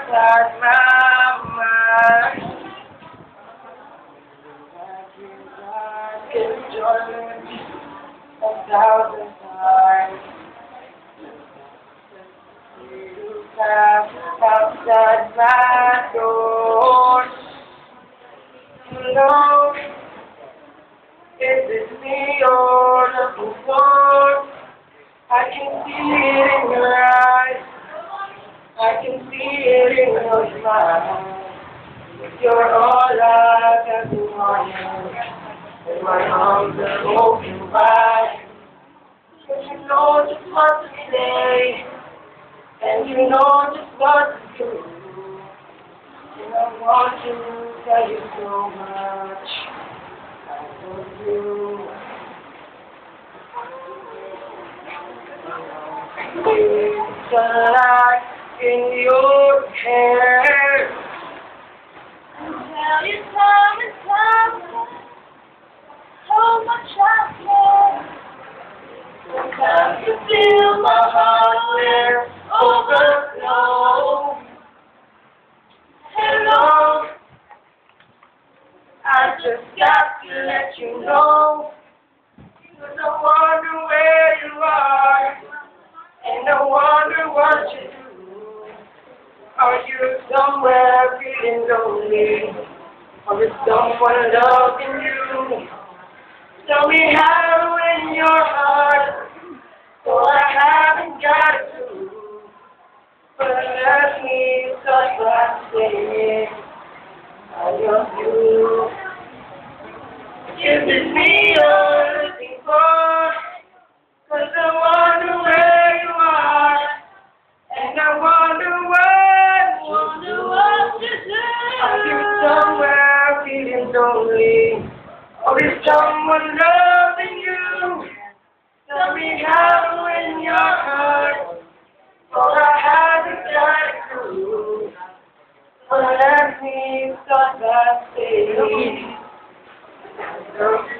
inside my mind. I can join 1,000 times. You pass outside my door. You know, is it me you're looking for? I can see it in your eyes. I can see it in your smile. You're all I ever wanted, and my arms are open wide. But you know just what to say, and you know just what to do. And I want to tell you so much. I love you. It's a light in your hair. Tell you time and time again how much I care. Sometimes you feel my heart will overflow. Hello, I just got to let you know. 'Cause I wonder where you are, and I wonder what you do. Are you somewhere feeling lonely, or is someone loving you? Tell me how in your heart, so I haven't got a clue. But let me start by saying I love you. Is it me you're looking for? 'Cause I wonder where you are, and I wonder what you do. are you somewhere feeling lonely, or is someone loving you? Tell me how in your heart, for I haven't got a clue. But let me start by saying